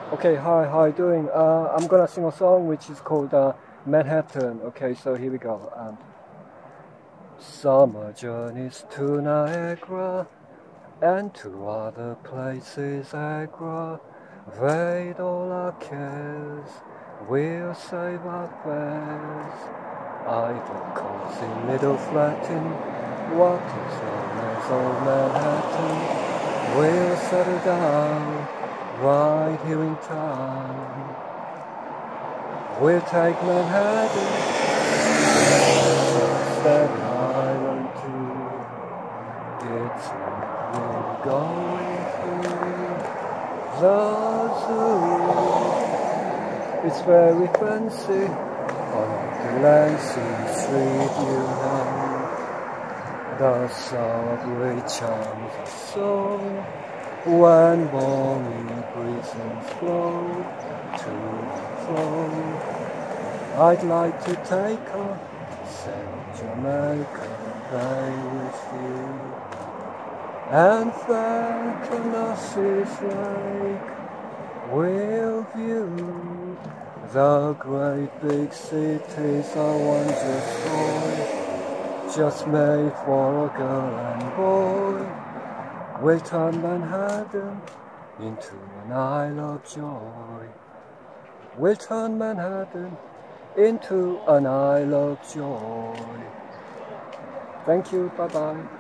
Okay, hi, how you doing? I'm gonna sing a song which is called Manhattan. Okay, so here we go. Summer journeys to Niagara and to other places Agra. Evade all our cares, we'll save our fares. Idle cozy middle flat in what is known as Old Manhattan. We'll settle down right here in town. We'll take Manhattan, Staten Island too. It's we're going through the zoo. It's very fancy on the Lansing Street, you know. The subway chimes a song when morning breezes flow to and fro. I'd like to take a Saint Jamaica Bay with you and thank Ulysses Lake. We'll view the great big cities I once destroyed, just made for a girl and boy. We'll turn Manhattan into an Isle of Joy. We'll turn Manhattan into an Isle of Joy. Thank you, bye-bye.